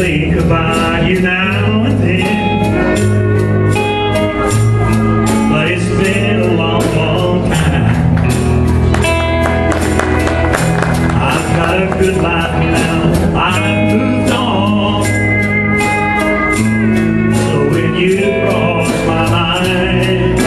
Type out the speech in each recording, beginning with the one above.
think about you now and then, but it's been a long, long time. I've got a good life now, I've moved on. So when you cross my mind,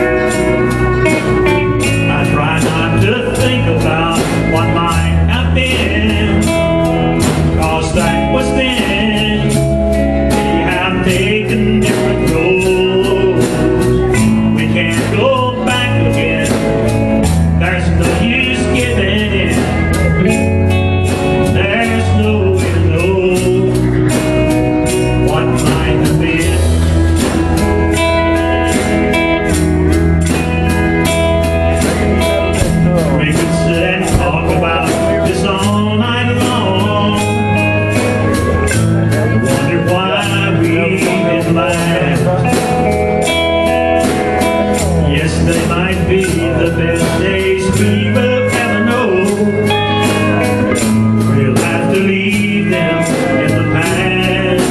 I try not to think about what might have been, 'cause that was then. We have taken different roads, we can't go back again. There's no use giving in, there's no way to know what might have been. We could sit and talk about this all night long. I wonder why we didn't last. Yes, they might be the best days we will ever know. We'll have to leave them in the past.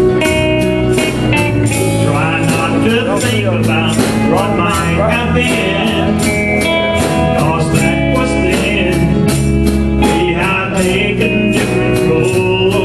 Try not to think about what might have been, 'cause that was then. We have taken different roads.